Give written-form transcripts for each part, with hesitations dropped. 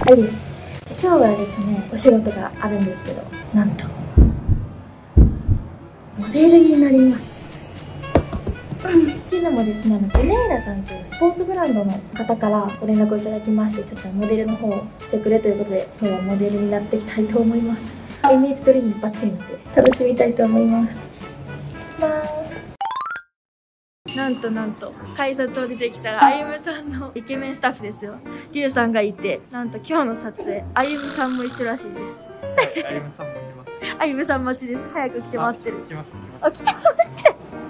はいです。今日はですね、お仕事があるんですけど、なんとモデルになります。っていうのもですね、ベネーラさんというスポーツブランドの方からご連絡をいただきまして、ちょっとモデルの方をしてくれということで、今日はモデルになっていきたいと思います。イメージトレーニングバッチリなので楽しみたいと思います。なんと改札を出てきたらあゆむさんのイケメンスタッフですよ、りゅうさんがいて、なんと今日の撮影あゆむさんも一緒らしいです。 あゆむさんもいます。あゆむさん待ちです。早く来て待ってる。 来ました。 あ、来た待って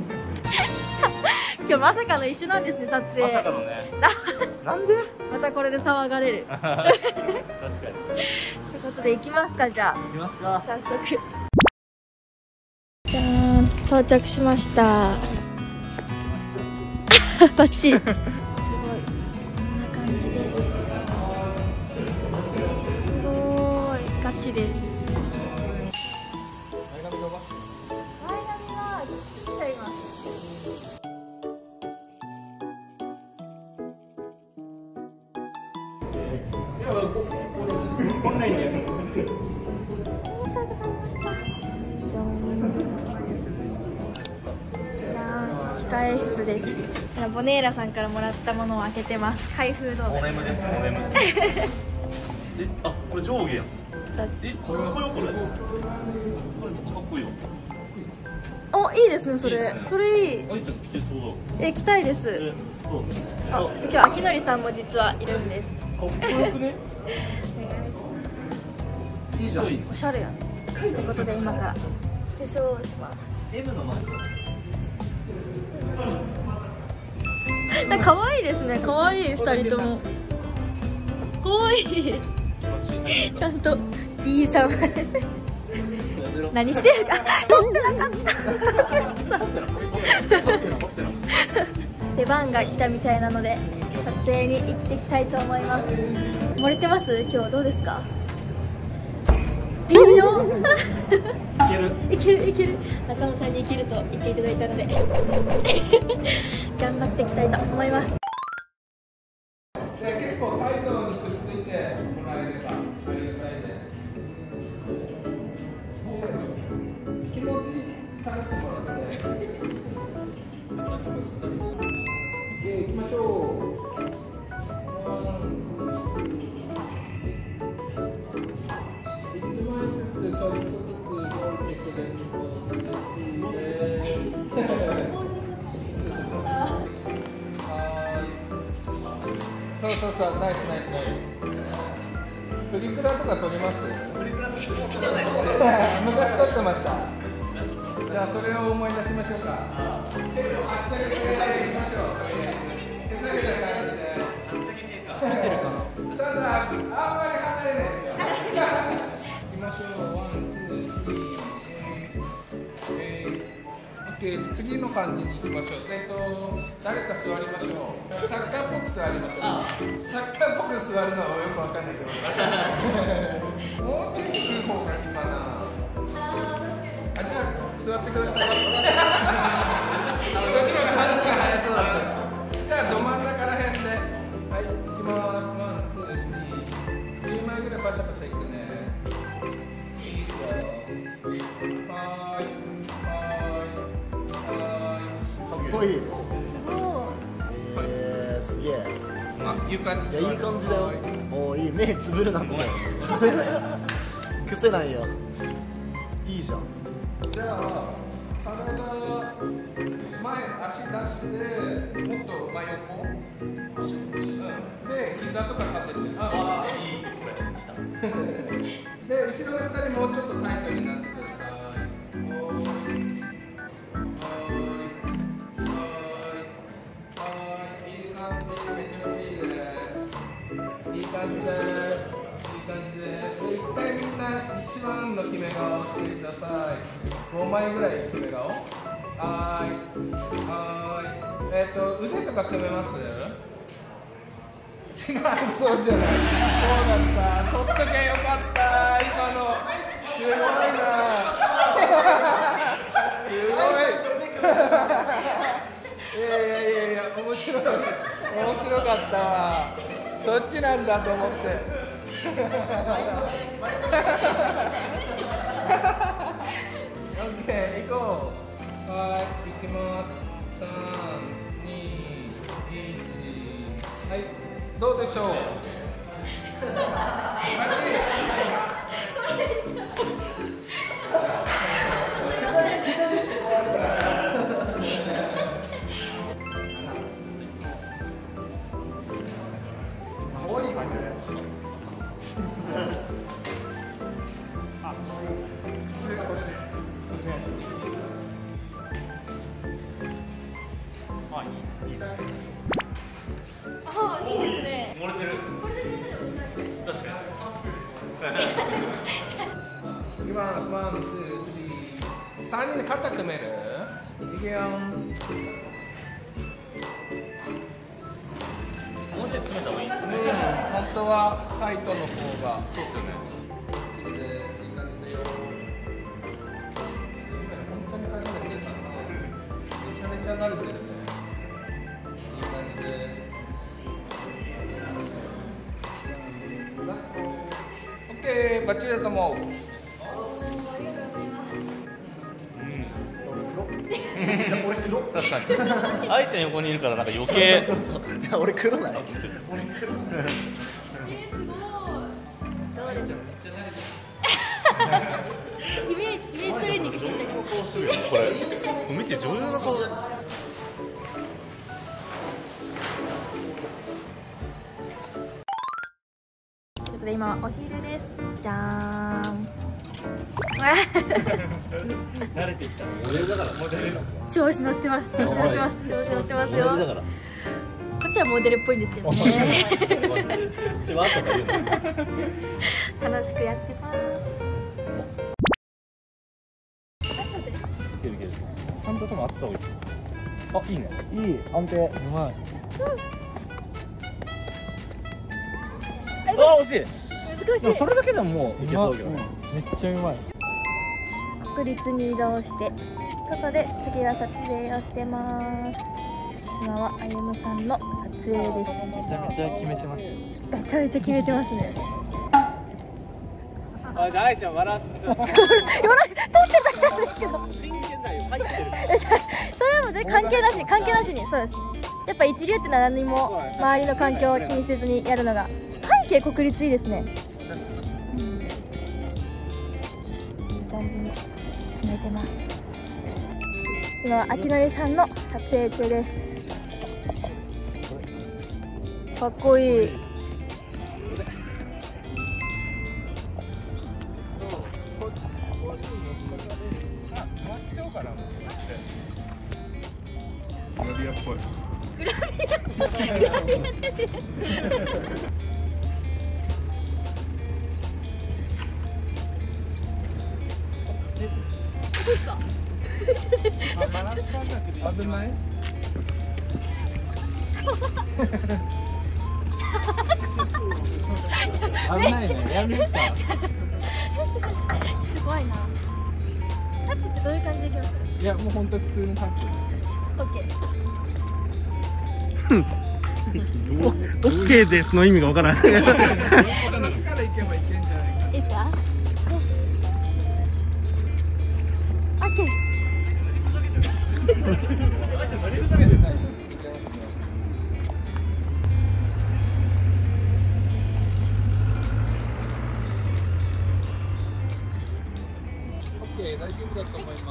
今日まさかの一緒なんですね、撮影。 まさかのね。なんでまたこれで騒がれる。確かに。ということで行きますか、じゃあ。 行きますか。 早速。じゃーん、到着しました。バッチリ。すごい。こんな感じです。すごい。ガチです。前髪は切っちゃいます。じゃあ控え室です。ボネーラさんからもらったものを開けてます。開封動画。 モネムです。モネム。あ、これ上下やん。これこれめっちゃかっこいいよ。 お、いいですね、それ。それいい。着たいです。あ、そして今日秋典さんも実はいるんです。 かっこよくね。いいじゃん。 おしゃれやね。ということで今から化粧をします。 M のマーク。 なんか可愛いですね。可愛い2人とも。可愛い。ちゃんと B さん。何してるか撮ってなかった。出番が来たみたいなので撮影に行ってきたいと思います。漏れてます？今日どうですか？微妙。いける。中野さんにいけると言っていただいたので頑張っていきたいと思います。 結構タイトにくっついてもらえればありがたいです。気持ち下がってもらって。行きましょう。1枚ずつちょっとずつ動いてくれると嬉しいです。そう、ナイス。プリクラとか撮ります？プリクラ昔撮ってました。じゃあそれを思い出しましょうか。結構はっちゃけていきましょう。手下げちゃう感じで。はっちゃけてか。ただあんまり離れないで。いきましょう。ワン、ツー、スリー。次の感じに行きましょう。誰か座りましょう。サッカーっぽく座りましょう。サッカーっぽく座るのはよくわかんないけど。もうちょい低い方がいいかな。じゃあ座ってください。そっちの方が話が早そうだったです。じゃあど真ん中らへんで。はい、行きます。ワン、ツー、スリー。10枚ぐらいパシャパシャいくね。いいっすよ。はーい。 かっこいい。すげえ。 あ、床に座る。 いい感じだよ。おー、いい。目つぶるなんて癖ないよ。いいじゃん。 じゃあ体前足出してもっと真横、で膝とか立てる。ああ、いい。これしたで後ろの2人もうちょっとタイトになってください。いい感じ。めちゃめちゃいいです。いい感じです。で一回みんな一番の決め顔をしてください。5枚ぐらい決め顔。はーい。腕とか組めます？違う、そうじゃない。そうだった。取っとけよかった。今のすごいな。すごい。いや面白かったわ。そっちなんだと思って。 オッケー、行こう。はい、行きます。3、2、1。はい、どうでしょう。 漏れてる。確かに。 いきます。ワン、ツー、スリー。3人で肩組める。いくよ。 もうちょい詰めた方がいいですかね。 本当はタイトの方が。 そうですよね。 いいです。いい感じだよ。本当に初めて出たな。めちゃめちゃ慣れてるね。いい感じです。オッケー、バッチリだと思う。 俺黒。 確かに。愛ちゃん横にいるからなんか余計。 そうそう。いや俺黒ない。俺黒。 すごい。どうでしょう。イメージトレーニングしてみたいな。 これ見て女優の顔。 ちょっと今お昼です。じゃーん。 慣れてきた。モデルだからモデル。 調子乗ってます。調子乗ってます。調子乗ってますよ。 モデルだから。 こっちはモデルっぽいんですけどね。 ちわっとか言うの。 楽しくやってます。 いけるいける。ちゃんとでも当てた方がいい。あ、いいね。 いい安定。うまい。 あ、惜しい。 難しい。 それだけでももういけそうだけど。 めっちゃうまい。 国立に移動して外で次は撮影をしてます。今はあゆむさんの撮影です。 めちゃめちゃ決めてます。 めちゃめちゃ決めてますね。 あ、じゃあ愛ちゃん笑わす。 撮ってたんですけど。 真剣だよ。入ってる。 それはもう全然関係なしにそうです。やっぱ一流ってのは何も周りの環境を気にせずにやるのが背景国立いいですね。いい感じに決めてます。今は秋典さんの撮影中です。かっこいい。 グラビアっぽい。危ない。危ないね。やめた。 すごいな。タッチってどういう感じでいきます？ いや、もう本当普通にタッチ。 オッケー。 オッケーですの意味がわからない。 こっちから行けばいけんじゃないか。 いいですか？よし。オッケーです。 オッケー、大丈夫だと思います。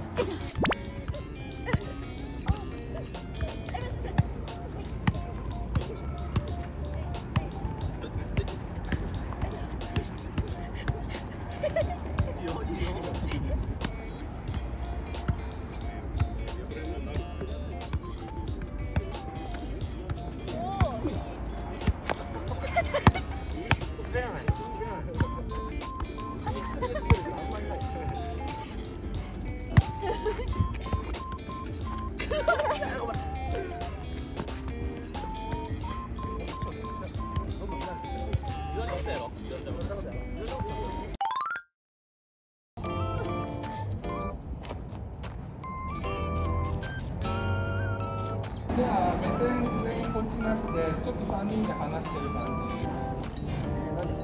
じゃあ目線全員こっちなしでちょっと3人で話してる感じ。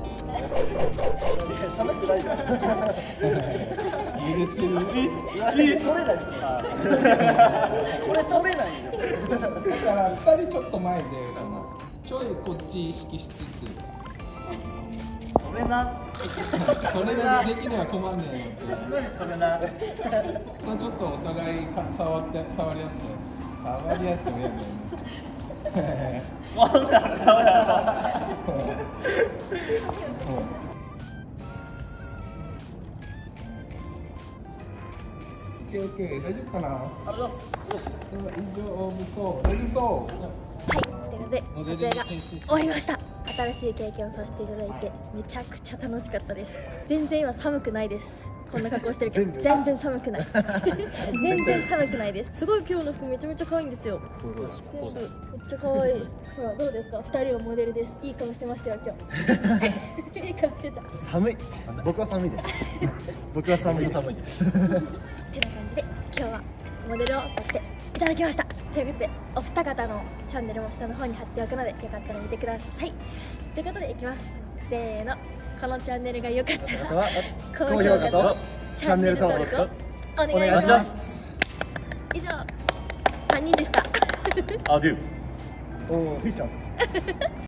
ってないじゃん。 揺れてる。 取れないですよ。これ取れないよ。 だから2人ちょっと前でちょいこっち意識しつつ、 それな。 それができには困んねえよって。 マジそれな。 ちょっとお互い触り合ってもやだよね。 もうダメだ。 オッケー、大丈夫かな。 ありがとうございます。 大丈夫そう、大丈夫そう。 はい、ということで撮影が終わりました。新しい経験をさせていただいてめちゃくちゃ楽しかったです。全然今寒くないです。こんな格好してるけど全然寒くない。全然寒くないです。すごい今日の服めちゃめちゃ可愛いんですよ。めっちゃ可愛いです。ほらどうですか。2人はモデルです。いい顔してましたよ今日。いい顔してた。 寒い。僕は寒いです。僕は寒いです。 ってな感じで今日はモデルをさせていただきました。ということでお二方のチャンネルも下の方に貼っておくのでよかったら見てください。ということでいきます。せーの。このチャンネルが良かったら高評価とチャンネル登録をお願いします。以上3人でした。 アデュー。 おお、フィッシャーさん。